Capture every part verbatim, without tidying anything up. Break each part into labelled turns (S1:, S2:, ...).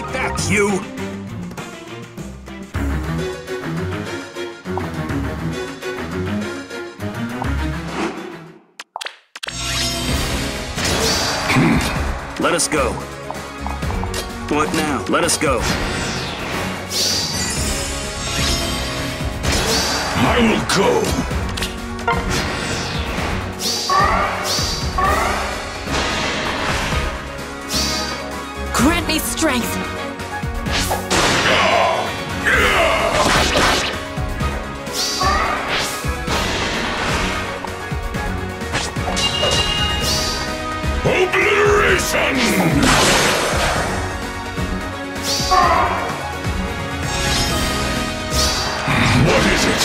S1: Take that, you! Let us go. What now? Let us go.
S2: I will go.
S3: Grant me strength.
S2: Obliteration! What is it?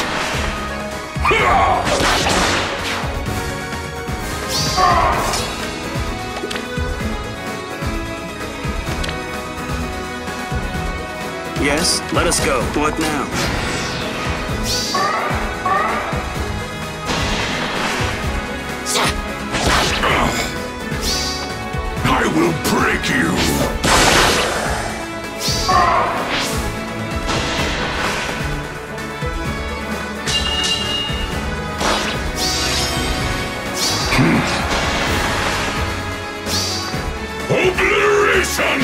S1: Yes, let us go. What now?
S2: I will break you! Obliteration!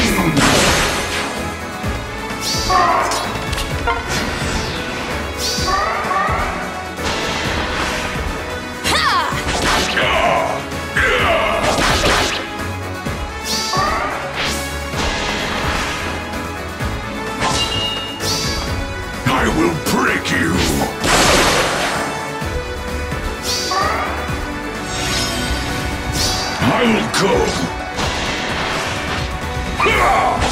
S2: I will break you! I will go!